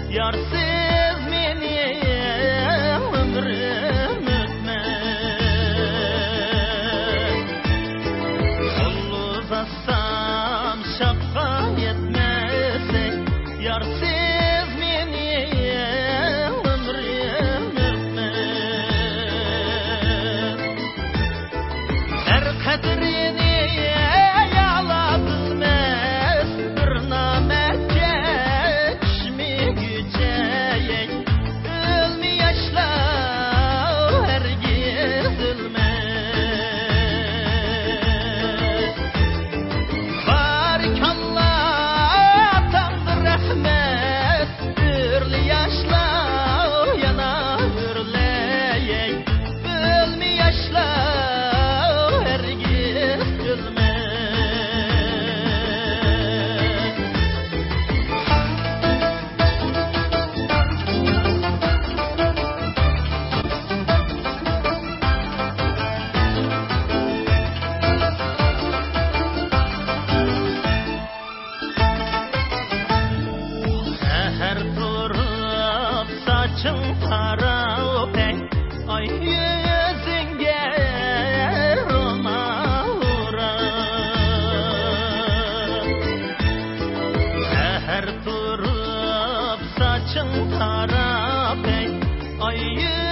Yarsız meni ömrüm ötmez. Kol uzatsam şapka yetmese, yarsız meni ömrüm ötmez. Her kadrini yala bilmez, bir namertçe çişmi güceyek. Ölmi yaşla hergiz ölmez. Barikallah atamdır rahmet, ürli yaşla yana hürleyek. Ölmi yaşla hergiz ölmez. Seher turup saçın tarap ey, ay yüzünge roma uğrar. Seher turup saçın tarap ey, ay